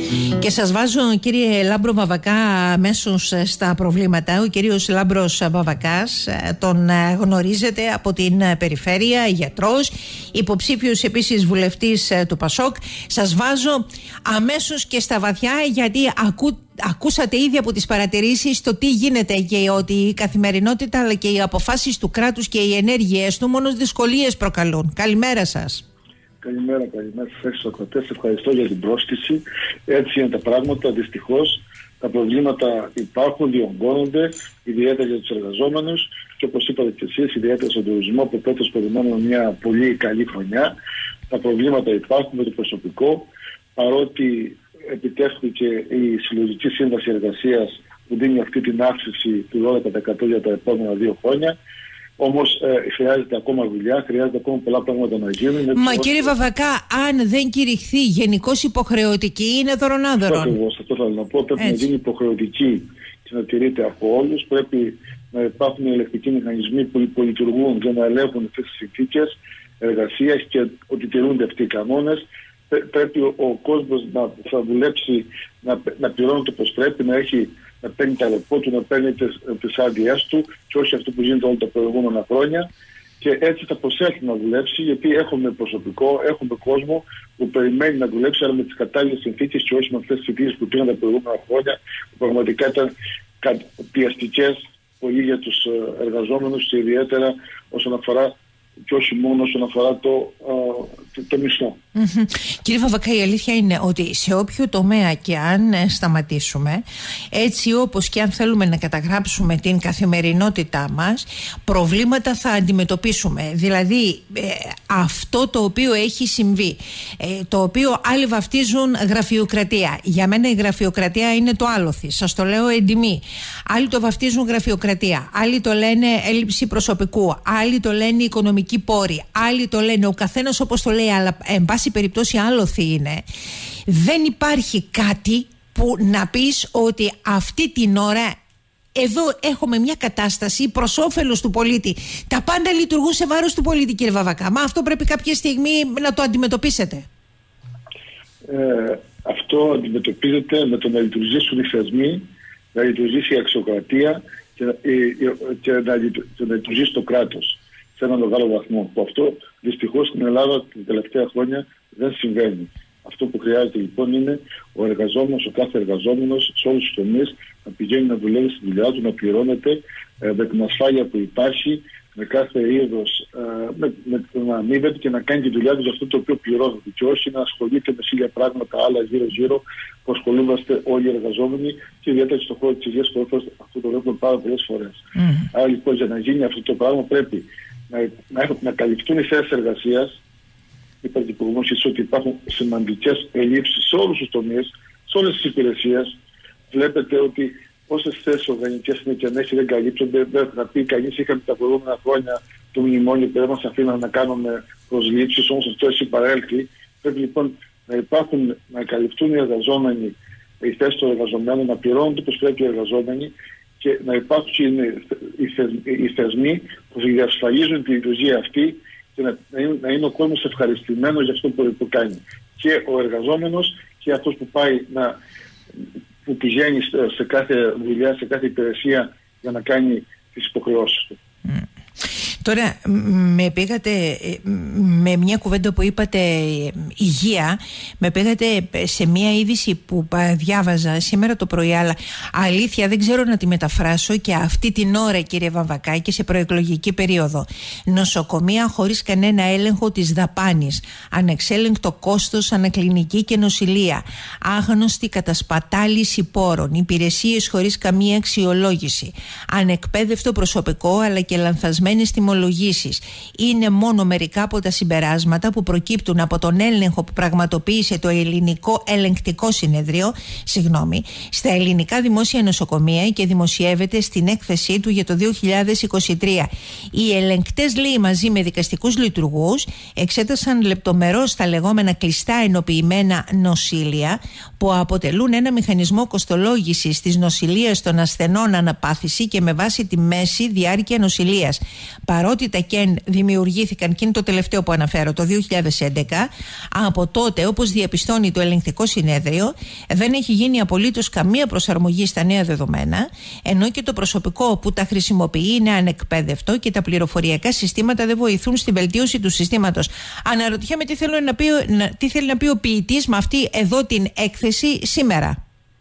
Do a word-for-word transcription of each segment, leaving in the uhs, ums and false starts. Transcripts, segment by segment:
Και σας βάζω, κύριε Λάμπρο Βαβακά, αμέσως στα προβλήματα. Ο κύριος Λάμπρος Βαβακάς, τον γνωρίζετε από την περιφέρεια, γιατρός, υποψήφιος επίσης βουλευτής του Πασόκ. Σας βάζω αμέσως και στα βαθιά, γιατί ακού, ακούσατε ήδη από τις παρατηρήσεις το τι γίνεται και ότι η καθημερινότητα αλλά και οι αποφάσεις του κράτους και οι ενέργειές του μόνος δυσκολίες προκαλούν. Καλημέρα σας. Καλημέρα, καλημέρα στους ακροατές. Ευχαριστώ για την πρόσκληση. Έτσι είναι τα πράγματα. Δυστυχώς τα προβλήματα υπάρχουν, διωγγώνονται, ιδιαίτερα για τους εργαζόμενους και όπως είπατε και εσείς, ιδιαίτερα στον τουρισμό που φέτος περιμένουμε μια πολύ καλή χρονιά. Τα προβλήματα υπάρχουν με το προσωπικό, παρότι επιτεύχθηκε η συλλογική σύμβαση εργασίας που δίνει αυτή την αύξηση του δώδεκα τοις εκατό για τα επόμενα δύο χρόνια. Όμως ε, χρειάζεται ακόμα δουλειά, χρειάζεται ακόμα πολλά πράγματα να γίνουν. Μα όσο... κύριε Βαβακά, αν δεν κηρυχθεί γενικώς υποχρεωτική, είναι δωρονάδωρον. Ακριβώς, αυτό θέλω να πω. Πρέπει Έτσι. να γίνει υποχρεωτική και να τηρείται από όλους. Πρέπει να υπάρχουν ελεκτικοί μηχανισμοί που υπολειτουργούν για να ελέγχουν αυτές τις συνθήκες εργασίας και ότι τηρούνται αυτοί οι κανόνες. Πρέπει ο, ο κόσμος να θα δουλέψει, να, να πληρώνεται όπως πρέπει, να έχει. Να παίρνει τα λεπτό του, να παίρνει τις άδειές του και όχι αυτό που γίνεται όλα τα προηγούμενα χρόνια. Και έτσι θα προσέχει να δουλέψει, γιατί έχουμε προσωπικό, έχουμε κόσμο που περιμένει να δουλέψει, αλλά με τις κατάλληλες συνθήκες και όχι με αυτές τις συνθήκες που πήγαν τα προηγούμενα χρόνια, που πραγματικά ήταν πιεστικές πολύ για τους εργαζόμενους και ιδιαίτερα όσον αφορά. Και όχι μόνο όσον αφορά το, το, το μισθό. Mm-hmm. Κύριε Βαβακά, η αλήθεια είναι ότι σε όποιο τομέα και αν ε, σταματήσουμε, έτσι όπως και αν θέλουμε να καταγράψουμε την καθημερινότητά μας, προβλήματα θα αντιμετωπίσουμε. Δηλαδή ε, αυτό το οποίο έχει συμβεί, ε, το οποίο άλλοι βαφτίζουν γραφειοκρατία. Για μένα η γραφειοκρατία είναι το άλοθη, σας το λέω εντιμή. Άλλοι το βαφτίζουν γραφειοκρατία, άλλοι το λένε έλλειψη προσωπικού, άλλοι το λένε οικονομική πόροι, άλλοι το λένε ο καθένας όπως το λέει, αλλά εν πάση περιπτώσει άλοθη είναι. Δεν υπάρχει κάτι που να πεις ότι αυτή την ώρα εδώ έχουμε μια κατάσταση προς όφελος του πολίτη. Τα πάντα λειτουργούν σε βάρος του πολίτη, κύριε Βαβακά. Μα αυτό πρέπει κάποια στιγμή να το αντιμετωπίσετε. Ε, αυτό αντιμετωπίζεται με το να λειτουργήσουν οι θεσμοί, να λειτουργήσει η αξιοκρατία και, και να, να λειτουργήσει το κράτος σε έναν μεγάλο βαθμό. Που αυτό δυστυχώς στην Ελλάδα τα τελευταία χρόνια δεν συμβαίνει. Αυτό που χρειάζεται λοιπόν είναι ο εργαζόμενος, ο κάθε εργαζόμενος σε όλους τους τομείς να πηγαίνει να δουλεύει στη δουλειά του, να πληρώνεται ε, με την ασφάλεια που υπάρχει, με κάθε είδος, ε, με, με, να αμείβεται και να κάνει τη δουλειά του για αυτό το οποίο πληρώνεται. Και όχι να ασχολείται με χίλια πράγματα άλλα γύρω-γύρω που ασχολούμαστε όλοι οι εργαζόμενοι και ιδιαίτερα στον χώρο της υγείας που αυτό το βλέπουμε πάρα πολλές φορές. Mm. Άρα λοιπόν για να γίνει αυτό το πράγμα πρέπει να, να, να καλυφθούν οι θέσεις εργασίας. Είπατε προηγουμένως ότι υπάρχουν σημαντικές ελλείψεις σε όλους τους τομείς, σε όλες τις υπηρεσίες. Βλέπετε ότι όσες θέσεις οργανικές είναι και αν έχει δεν καλύπτονται. Δεν θα πει κανείς, είχαμε τα προηγούμενα χρόνια το μνημόνιο που δεν μας αφήναν να κάνουμε προσλήψεις, όμως αυτό έχει παρέλθει. Πρέπει λοιπόν να υπάρχουν, να καλυφθούν οι εργαζόμενοι, οι θέσεις των εργαζομένων, να πληρώνονται όπως πρέπει οι εργαζόμενοι και να υπάρχουν οι θεσμοί που διασφαλίζουν τη λειτουργία αυτή και να, να, είναι, να είναι ο κόσμος ευχαριστημένος για αυτό που, που κάνει. Και ο εργαζόμενος και αυτός που πάει να, που πηγαίνει σε κάθε δουλειά, σε κάθε υπηρεσία για να κάνει τις υποχρεώσεις του. Mm. Τώρα με πήγατε με μια κουβέντα που είπατε υγεία, με πήγατε σε μια είδηση που διάβαζα σήμερα το πρωί, αλλά αλήθεια δεν ξέρω να τη μεταφράσω και αυτή την ώρα, κύριε Βαβακά, και σε προεκλογική περίοδο. Νοσοκομεία χωρίς κανένα έλεγχο της δαπάνης, ανεξέλεγκτο κόστος ανακλινική και νοσηλεία, άγνωστη κατασπατάληση πόρων, υπηρεσίες χωρίς καμία αξιολόγηση, ανεκπαίδευτο προσωπικό αλλά και λανθασμένες τιμολογίες. Είναι μόνο μερικά από τα συμπεράσματα που προκύπτουν από τον έλεγχο που πραγματοποίησε το Ελληνικό Ελεγκτικό Συνέδριο συγγνώμη, στα ελληνικά δημόσια νοσοκομεία και δημοσιεύεται στην έκθεσή του για το δύο χιλιάδες είκοσι τρία. Οι ελεγκτές, λέει, μαζί με δικαστικούς λειτουργούς εξέτασαν λεπτομερώς τα λεγόμενα κλειστά ενοποιημένα νοσήλια που αποτελούν ένα μηχανισμό κοστολόγησης της νοσηλείας των ασθενών αναπάθηση και με βάση τη μέση διάρκεια νοσηλείας. Παρόλο παρότι τα ΚΕΝ δημιουργήθηκαν, και είναι το τελευταίο που αναφέρω, το δύο χιλιάδες έντεκα, από τότε, όπως διαπιστώνει το ελεγκτικό συνέδριο, δεν έχει γίνει απολύτως καμία προσαρμογή στα νέα δεδομένα, ενώ και το προσωπικό που τα χρησιμοποιεί είναι ανεκπαίδευτο και τα πληροφοριακά συστήματα δεν βοηθούν στη βελτίωση του συστήματος. Αναρωτιέμαι τι, θέλω να πει, τι θέλει να πει ο ποιητής με αυτή εδώ την έκθεση σήμερα.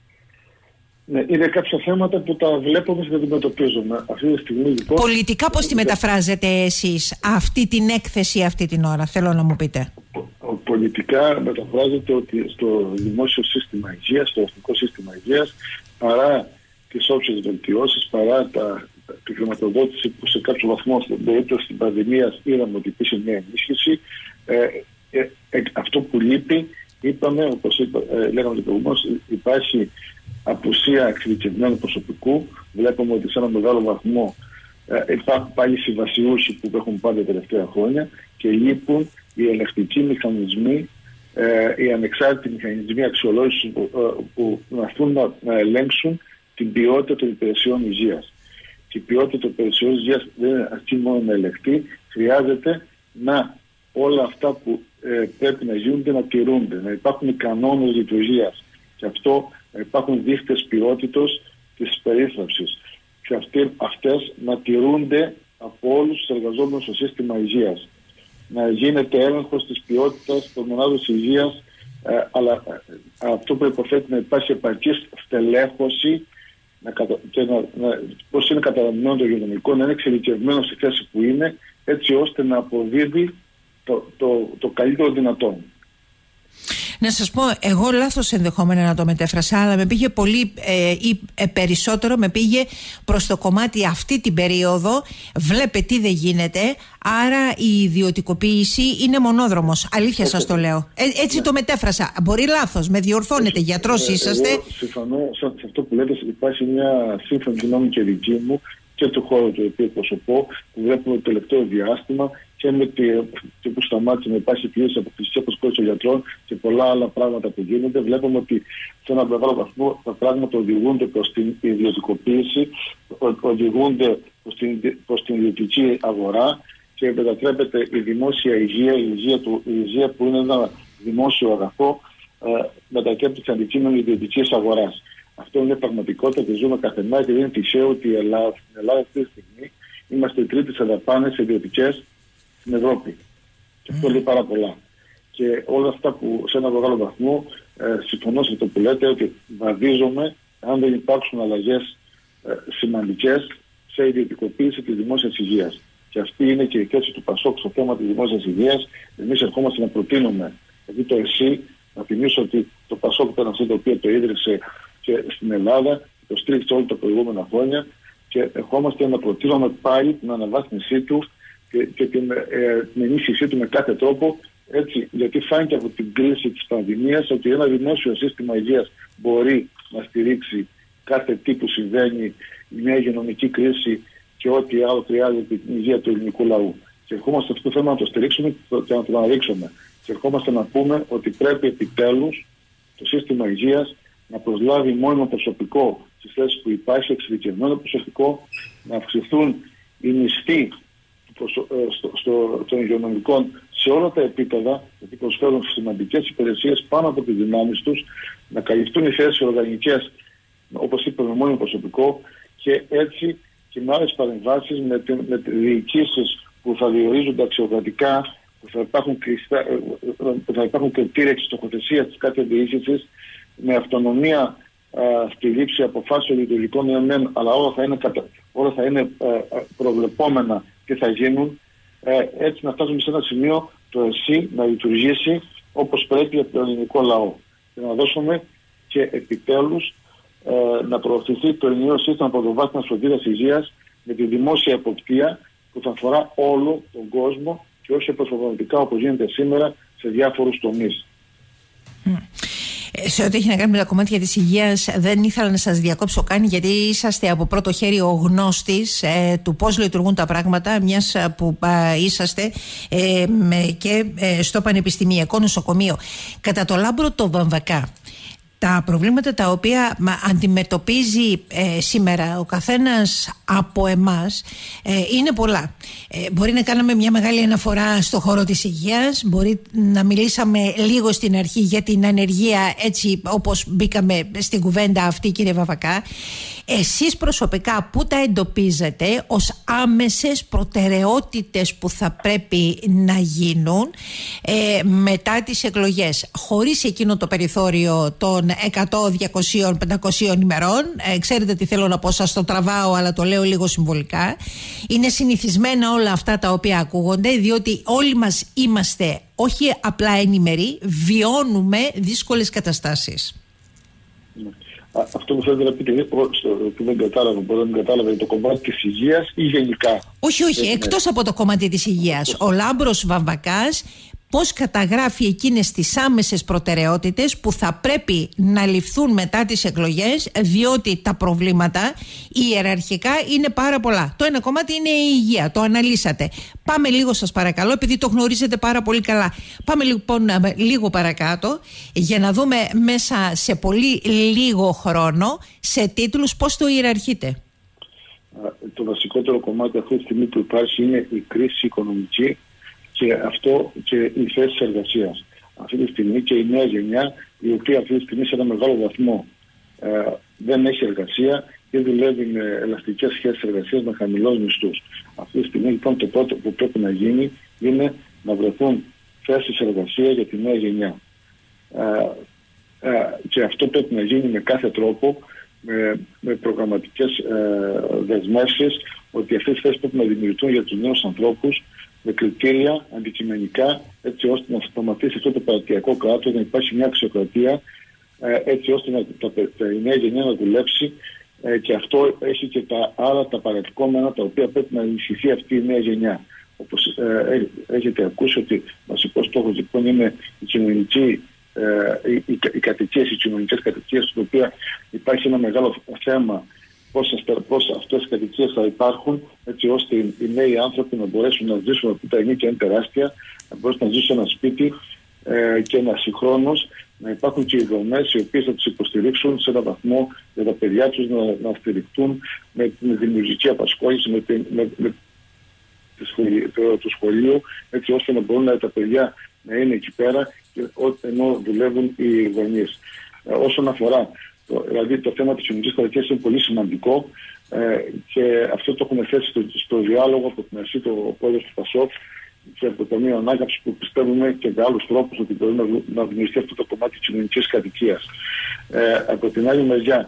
Ναι, είναι κάποια θέματα που τα βλέπουμε και τα αντιμετωπίζουμε. Αυτή τη στιγμή, λοιπόν, πολιτικά πώς τη μεταφράζετε εσείς αυτή την έκθεση αυτή την ώρα, θέλω να μου πείτε? Πολιτικά μεταφράζεται ότι στο δημόσιο σύστημα υγείας, στο εθνικό σύστημα υγείας, παρά τις όποιες βελτιώσεις, παρά τα, τη χρηματοδότηση που σε κάποιο βαθμό στην περίπτωση της πανδημίας είδαμε ότι υπήρχε μια ενίσχυση, ε, ε, ε, αυτό που λείπει, είπαμε, όπως είπα, ε, λέγαμε και προηγουμένως, υπάρχει απουσία εξειδικευμένου προσωπικού. Βλέπουμε ότι σε ένα μεγάλο βαθμό ε, υπάρχουν πάλι συμβασιούχοι που έχουν πάρει τα τελευταία χρόνια και λείπουν οι ελεγκτικοί μηχανισμοί, ε, οι ανεξάρτητοι μηχανισμοί αξιολόγησης που, ε, που να, να, να ελέγξουν την ποιότητα των υπηρεσιών υγείας. Και η ποιότητα των υπηρεσιών υγείας δεν είναι αρκεί μόνο να ελεγχθεί, χρειάζεται να όλα αυτά που ε, πρέπει να γίνονται να τηρούνται, να υπάρχουν οι κανόνες λειτουργίας. Και αυτό να υπάρχουν δείχτες ποιότητος της περίθαλψης. Και αυτοί, αυτές να τηρούνται από όλους τους εργαζόμενους στο σύστημα υγείας. Να γίνεται έλεγχος της ποιότητας των μονάδων υγείας, ε, αλλά ε, αυτό προϋποθέτει να υπάρχει επαρκής στελέχωση, να κατα... και να, να, πώς είναι καταναμμένο το υγειονομικό, να είναι εξειδικευμένο στη θέση που είναι, έτσι ώστε να αποδίδει το, το, το καλύτερο δυνατόν. Να σας πω, εγώ λάθος ενδεχόμενα να το μετέφρασα, αλλά με πήγε πολύ ε, ή ε, περισσότερο με πήγε προς το κομμάτι αυτή την περίοδο. Βλέπε τι δεν γίνεται, άρα η ιδιωτικοποίηση είναι μονόδρομος. Αλήθεια σας το λέω. Ε, έτσι το μετέφρασα. Μπορεί λάθος, με διορθώνετε, γιατρός είσαστε. Εγώ συμφωνώ σε αυτό που λέτε. Υπάρχει μια σύμφωνη γνώμη και δική μου και του χώρου του οποίου προσωπώ, που βλέπουμε το τελευταίο διάστημα και με τη, και που σταμάτησε να υπάρχει πλήρης αποκλειστική απασχόληση των γιατρών και πολλά άλλα πράγματα που γίνονται. Βλέπουμε ότι σε έναν μεγάλο βαθμό τα πράγματα οδηγούνται προς την ιδιωτικοποίηση, οδηγούνται προς την, προς την ιδιωτική αγορά και μετατρέπεται η δημόσια υγεία, η υγεία, του, η υγεία που είναι ένα δημόσιο αγαθό, ε, μετατρέπεται σε αντικείμενο ιδιωτικής αγοράς. Αυτό είναι πραγματικότητα και ζούμε κάθε μέρα και δεν είναι τυχαίο ότι η Ελλάδα, στην Ελλάδα αυτή τη στιγμή είμαστε οι τρίτες σε δαπάνες ιδιωτικές στην Ευρώπη. Και αυτό λέει πάρα πολλά. Και όλα αυτά που σε ένα μεγάλο βαθμό ε, συμφωνώ σε αυτό που λέτε, ότι βαδίζομαι αν δεν υπάρξουν αλλαγές ε, σημαντικές σε ιδιωτικοποίηση της δημόσιας υγείας. Και αυτή είναι και η θέση του Πασόκ στο θέμα της δημόσιας υγείας. Εμείς ερχόμαστε να προτείνουμε, γιατί το ΕΣΥ, να θυμίσω ότι το Πασόκ ήταν αυτό το οποίο το ίδρυσε και στην Ελλάδα, το στήριξε όλα τα προηγούμενα χρόνια και ερχόμαστε να προτείνουμε πάλι την αναβάθμισή του και, και την, ε, την ενίσχυσή του με κάθε τρόπο, έτσι, γιατί φάνηκε από την κρίση της πανδημίας ότι ένα δημόσιο σύστημα υγείας μπορεί να στηρίξει κάθε τι που συμβαίνει, μια υγειονομική κρίση και ό,τι άλλο χρειάζεται την υγεία του ελληνικού λαού. Και ερχόμαστε αυτό το θέμα να το στηρίξουμε και να το αναδείξουμε. Και ερχόμαστε να πούμε ότι πρέπει επιτέλους το σύστημα υγείας να προσλάβει μόνιμο προσωπικό στις θέσεις που υπάρχει, εξειδικευμένο προσωπικό, να αυξηθούν οι μισθοί των υγειονομικών σε όλα τα επίπεδα, γιατί προσφέρουν σημαντικές υπηρεσίες πάνω από τις δυνάμεις τους, να καλυφθούν οι θέσεις οργανικές, όπως είπαμε, μόνιμο προσωπικό και έτσι και με άλλες παρεμβάσεις, με, με διοικήσεις που θα διορίζονται αξιοκρατικά, που θα υπάρχουν, κρυστά, που θα υπάρχουν κριτήρια και στοχοθεσία της κάθε διοίκησης, με αυτονομία α, στη λήψη αποφάσεων λειτουργικών ιονών, αλλά όλα θα είναι, κατα... όλα θα είναι α, προβλεπόμενα και θα γίνουν, ε, έτσι να φτάσουμε σε ένα σημείο το ΕΣΥ να λειτουργήσει όπως πρέπει για τον ελληνικό λαό και να δώσουμε και επιτέλους ε, να προωθηθεί το ενιαίο σύστημα πρωτοβάθμιας φροντίδας υγείας με τη δημόσια εποπτεία που θα αφορά όλο τον κόσμο και όχι προσωπικά όπως γίνεται σήμερα σε διάφορους τομείς. Mm. Σε ό,τι έχει να κάνει με τα κομμάτια της υγείας, δεν ήθελα να σας διακόψω καν, γιατί είσαστε από πρώτο χέρι ο γνώστης ε, του πώς λειτουργούν τα πράγματα, μιας που ε, είσαστε ε, με, και ε, στο Πανεπιστημιακό Νοσοκομείο. Κατά το Λάμπρο το Βαμβακά, τα προβλήματα τα οποία αντιμετωπίζει ε, σήμερα ο καθένας από εμάς ε, είναι πολλά. Ε, μπορεί να κάναμε μια μεγάλη αναφορά στο χώρο της υγείας, μπορεί να μιλήσαμε λίγο στην αρχή για την ανεργία, έτσι όπως μπήκαμε στην κουβέντα αυτή, κύριε Βαβακά. Εσείς προσωπικά πού τα εντοπίζετε ως άμεσες προτεραιότητες που θα πρέπει να γίνουν ε, μετά τις εκλογές, χωρίς εκείνο το περιθώριο των εκατό, διακόσια, πεντακόσια ημερών? Ε, ξέρετε τι θέλω να πω, σας το τραβάω αλλά το λέω λίγο συμβολικά. Είναι συνηθισμένα όλα αυτά τα οποία ακούγονται, διότι όλοι μας είμαστε όχι απλά ενημεροί, βιώνουμε δύσκολες καταστάσεις. Αυτό που θέλετε να πείτε που δεν κατάλαβα, μπορεί να μην κατάλαβα, το κομμάτι της υγείας ή γενικά? Όχι, όχι, εκτός από το κομμάτι της υγείας. Ο Λάμπρος Βαμβακάς πώς καταγράφει εκείνες τις άμεσες προτεραιότητες που θα πρέπει να ληφθούν μετά τις εκλογές, διότι τα προβλήματα ιεραρχικά είναι πάρα πολλά. Το ένα κομμάτι είναι η υγεία, το αναλύσατε. Πάμε λίγο, σας παρακαλώ, επειδή το γνωρίζετε πάρα πολύ καλά. Πάμε λοιπόν λίγο παρακάτω για να δούμε μέσα σε πολύ λίγο χρόνο, σε τίτλους, πώς το ιεραρχείτε. Το βασικότερο κομμάτι αυτή τη στιγμή που υπάρχει είναι η κρίση οικονομική και αυτό και οι θέσεις εργασίας. Αυτή τη στιγμή και η νέα γενιά, η οποία αυτή τη στιγμή σε ένα μεγάλο βαθμό ε, δεν έχει εργασία και δουλεύει με ελαστικές σχέσεις εργασίας με χαμηλούς μισθούς. Αυτή τη στιγμή λοιπόν το πρώτο που πρέπει να γίνει είναι να βρεθούν θέσεις εργασίας για τη νέα γενιά. Ε, ε, και αυτό πρέπει να γίνει με κάθε τρόπο, με, με προγραμματικές ε, δεσμεύσεις, ότι αυτές τις θέσεις πρέπει να δημιουργηθούν για τους νέους ανθρώπους με κριτήρια αντικειμενικά, έτσι ώστε να σταματήσει αυτό το παραδοσιακό κράτος, να υπάρχει μια αξιοκρατία, έτσι ώστε να, τα, τα, η νέα γενιά να δουλέψει, και αυτό έχει και τα άλλα τα παραδειγμένα τα οποία πρέπει να ενισχυθεί αυτή η νέα γενιά. Όπως ε, έχετε ακούσει, ότι βασικός στόχος λοιπόν είναι η κοινωνική, ε, οι, οι, οι κατοικίες, οι κοινωνικές κατοικίες, στην οποία υπάρχει ένα μεγάλο θέμα. Πώς αυτές οι κατοικίες θα υπάρχουν, έτσι ώστε οι νέοι άνθρωποι να μπορέσουν να ζήσουν, από τα ενίκια είναι τεράστια, να μπορέσουν να ζήσουν ένα σπίτι ε, και να συγχρόνως να υπάρχουν και οι δομές οι οποίες θα τους υποστηρίξουν σε έναν βαθμό για τα παιδιά τους να, να στηριχτούν με την δημιουργική απασχόληση, με, την, με, με τη σχολή, το, το σχολείο, έτσι ώστε να μπορούν να, τα παιδιά να είναι εκεί πέρα και, ενώ δουλεύουν οι γονείς. Ε, όσον αφορά Το, δηλαδή το θέμα της κοινωνικής κατοικίας είναι πολύ σημαντικό ε, και αυτό το έχουμε θέσει στο, στο διάλογο από την αρχή το πρόεδρος του ΠΑΣΟΚ και από το Ταμείο Ανάκαμψης, που πιστεύουμε και με άλλους τρόπους ότι μπορεί να, να δημιουργηθεί αυτό το κομμάτι της κοινωνικής κατοικίας. Ε, από την άλλη μεριά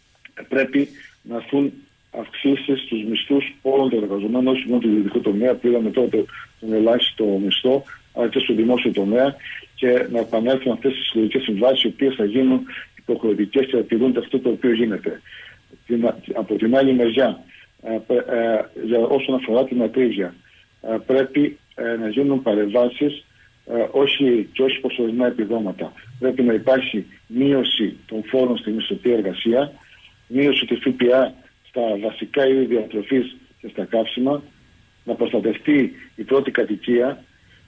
πρέπει να έρθουν αυξήσεις στους μισθούς όλων των εργαζομένων, όχι μόνο του ιδιωτικού τομέα, που είδαμε τώρα το, τον ελάχιστο μισθό, αλλά και στο δημόσιο τομέα, και να επανέλθουν αυτές τις συλλογικές συμβάσεις, οι οποίες θα γίνουν υποχρεωτικές και θα τηρούνται αυτό το οποίο γίνεται. Την, από την άλλη μεριά, ε, ε, για όσον αφορά την ακρίβεια, ε, πρέπει ε, να γίνουν παρεμβάσεις, ε, όχι, και όχι προσωρινά επιδόματα. Πρέπει να υπάρχει μείωση των φόρων στη μισθωτή εργασία, μείωση του ΦΠΑ στα βασικά είδη διατροφής και στα καύσιμα, να προστατευτεί η πρώτη κατοικία.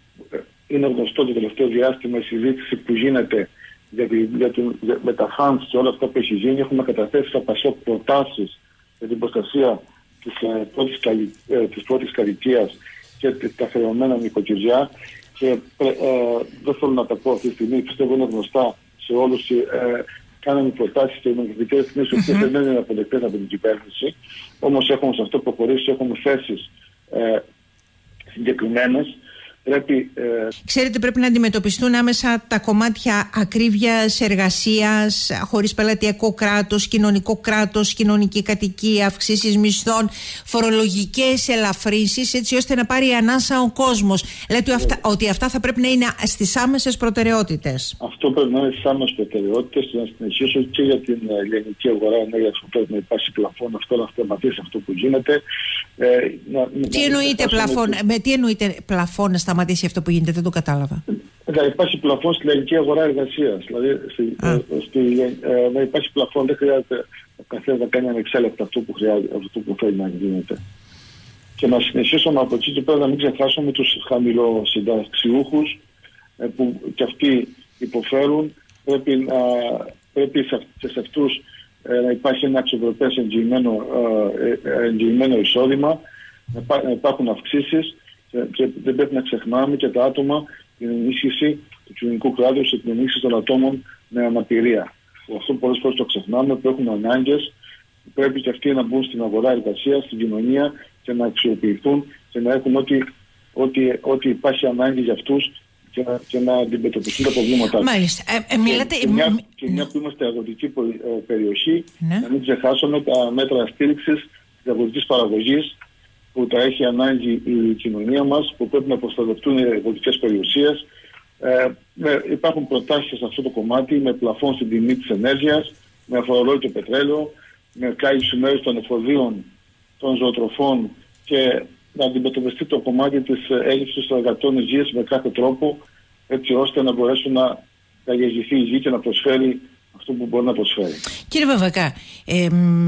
Είναι γνωστό το τελευταίο διάστημα η συζήτηση που γίνεται για, τη, για, την, για με τα φαντς και όλα αυτά που έχει γίνει. Έχουμε καταθέσει στα ΠΑΣΟΚ προτάσεις για την προστασία της, ε, πρώτης, ε, της πρώτης κατοικίας και τα χρεωμένα νοικοκυριά, και ε, ε, δεν θέλω να τα πω αυτή τη στιγμή, πιστεύω είναι γνωστά σε όλους. Ε, κάναμε προτάσεις και νομοθετικές στιγμές οι οποίες δεν είναι αποδεκτές από την κυβέρνηση, όμως έχουμε σε αυτό προχωρήσει, έχουμε θέσεις ε, συγκεκριμένες. Πρέπει, ε... Ξέρετε, πρέπει να αντιμετωπιστούν άμεσα τα κομμάτια ακρίβειας εργασίας, χωρίς πελατειακό κράτος, κοινωνικό κράτος, κοινωνική κατοικία, αυξήσεις μισθών, φορολογικές ελαφρύνσεις, έτσι ώστε να πάρει ανάσα ο κόσμος. Λέτε ε... αυτά, ότι αυτά θα πρέπει να είναι στις άμεσες προτεραιότητες. Αυτό πρέπει να είναι στις άμεσες προτεραιότητες, και να συνεχίσω και για την ελληνική αγορά ενέργειας, που πρέπει να υπάρχει πλαφόν, αυτό να σταματήσει αυτό που γίνεται. Ε, να, τι να, εννοείται πλαφόν, με... με τι εννοείται πλαφόν να σταματήσει αυτό που γίνεται, δεν το κατάλαβα. Να υπάρχει πλαφόν στην ελληνική αγορά εργασίας. Δηλαδή, στη, στη, ε, να υπάρχει πλαφόν, δεν χρειάζεται ο καθένας να κάνει ανεξέλεκτα αυτό που χρειάζεται, αυτό που θέλει να γίνεται. Και να συνεχίσουμε από εκεί και πέρα, να μην ξεχάσουμε τους χαμηλοσυνταξιούχους, ε, που και αυτοί υποφέρουν. Πρέπει να, πρέπει σε, σε αυτούς ε, να υπάρχει ένα αξιοπρεπές εγγυημένο, ε, εγγυημένο εισόδημα, να, υπά, να υπάρχουν αυξήσεις και, και δεν πρέπει να ξεχνάμε και τα άτομα, την ενίσχυση του κοινωνικού κράτους και την ενίσχυση των ατόμων με αναπηρία. Αυτό πολλές φορές το ξεχνάμε, που έχουν ανάγκες, πρέπει και αυτοί να μπουν στην αγορά εργασίας, στην κοινωνία και να αξιοποιηθούν και να έχουν ό,τι, ό,τι, ό,τι υπάρχει ανάγκη για αυτούς και να, και να αντιμετωπιστούν τα προβλήματά τους. Μάλιστα. Ε, ε, μιλάτε... και, μια, και μια που είμαστε αγροτική περιοχή, ναι. να μην ξεχάσουμε τα μέτρα στήριξης της αγροτικής παραγωγής που τα έχει ανάγκη η κοινωνία μας, που πρέπει να προστατευτούν οι αγροτικές περιουσίες. Ε, με, υπάρχουν προτάσεις σε αυτό το κομμάτι με πλαφόν στην τιμή της ενέργειας, με αφορολόγητο πετρέλαιο, με κάλυψη μέρους των εφοδίων των ζωοτροφών και να αντιμετωπιστεί το κομμάτι της έλλειψης των εργατών υγείας με κάθε τρόπο, έτσι ώστε να μπορέσουν να διαγεγηθεί η γη και να προσφέρει αυτό που μπορεί να προσφέρει. Κύριε Βαβακά, ε,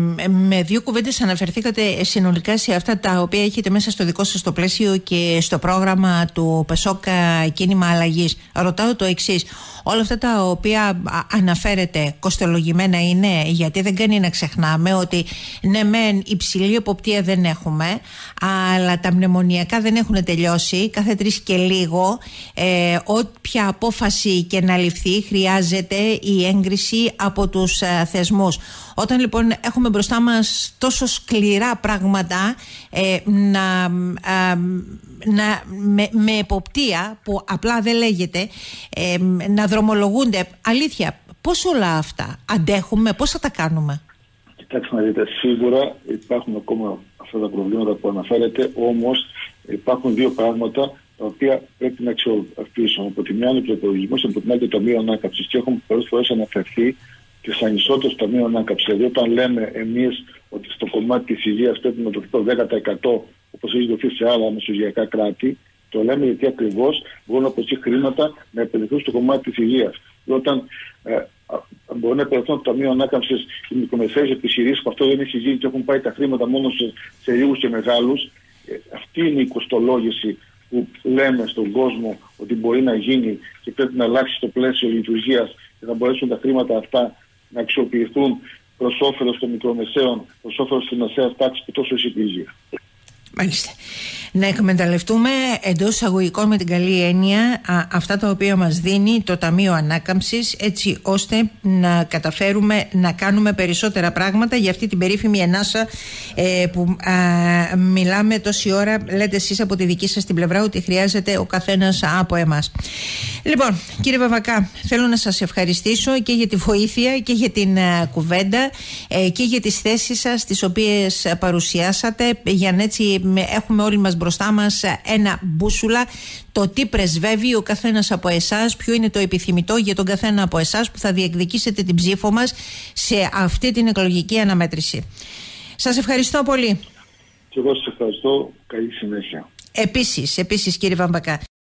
με δύο κουβέντες αναφερθήκατε συνολικά σε αυτά τα οποία έχετε μέσα στο δικό σας το πλαίσιο και στο πρόγραμμα του ΠΑΣΟΚ Κίνημα Αλλαγής. Ρωτάω το εξής. Όλα αυτά τα οποία αναφέρετε κοστολογημένα είναι, γιατί δεν κάνει να ξεχνάμε ότι ναι μεν υψηλή εποπτεία δεν έχουμε, αλλά τα μνημονιακά δεν έχουν τελειώσει. Κάθε τρεις και λίγο ε, όποια απόφαση και να ληφθεί χρειάζεται η έγκριση από τους ε, θεσμούς. Όταν λοιπόν έχουμε μπροστά μας τόσο σκληρά πράγματα ε, να, ε, να, με, με εποπτεία που απλά δεν λέγεται, ε, να δρομολογούνται, αλήθεια, πώς όλα αυτά αντέχουμε, πώς θα τα κάνουμε? Κοιτάξτε να δείτε, σίγουρα υπάρχουν ακόμα αυτά τα προβλήματα που αναφέρετε, όμως υπάρχουν δύο πράγματα τα οποία πρέπει να αξιοποιήσουμε. Από τη μια είναι ο προπολογισμός, από την άλλη το Ταμείο Ανάκαμψης. Και έχουμε πολλές φορές αναφερθεί τις ανισότητες του Ταμείου Ανάκαμψης. Δηλαδή, όταν λέμε εμείς ότι στο κομμάτι της υγείας πρέπει να δοθεί το δέκα τοις εκατό όπως έχει δοθεί σε άλλα μεσογειακά κράτη, το λέμε γιατί ακριβώς μπορούν να αποσύχει χρήματα να επενδυθούν στο κομμάτι της υγείας. Όταν ε, μπορεί να επενδυθούν το Ταμείο Ανάκαμψης οι μικρομεσαίες επιχειρήσεις, που αυτό δεν έχει γίνει και έχουν πάει τα χρήματα μόνο σε, σε λίγους και μεγάλους, ε, αυτή είναι η κοστολόγηση που λέμε στον κόσμο ότι μπορεί να γίνει και πρέπει να αλλάξει το πλαίσιο λειτουργίας και να μπορέσουν τα χρήματα αυτά να αξιοποιηθούν προς όφελος των μικρομεσαίων, προς όφελος της μεσαίας τάξης που τόσο εισυπηρετεί. Μάλιστα. Να εκμεταλλευτούμε εντός εισαγωγικών με την καλή έννοια α, αυτά τα οποία μας δίνει το Ταμείο Ανάκαμψης, έτσι ώστε να καταφέρουμε να κάνουμε περισσότερα πράγματα για αυτή την περίφημη ενάσα ε, που α, μιλάμε τόση ώρα. Λέτε εσείς από τη δική σας την πλευρά ότι χρειάζεται ο καθένας από εμάς. Λοιπόν, κύριε Βαβακά, θέλω να σας ευχαριστήσω και για τη βοήθεια και για την α, κουβέντα ε, και για τις θέσεις σας τις οποίες παρουσιάσατε, για να έτσι έχουμε όλοι μας μπροστά μας ένα μπούσουλα, το τι πρεσβεύει ο καθένας από εσάς, ποιο είναι το επιθυμητό για τον καθένα από εσάς που θα διεκδικήσετε την ψήφο μας σε αυτή την εκλογική αναμέτρηση. Σας ευχαριστώ πολύ. Και εγώ σας ευχαριστώ. Καλή συνέχεια. Επίσης, επίσης κύριε Βαμβακά.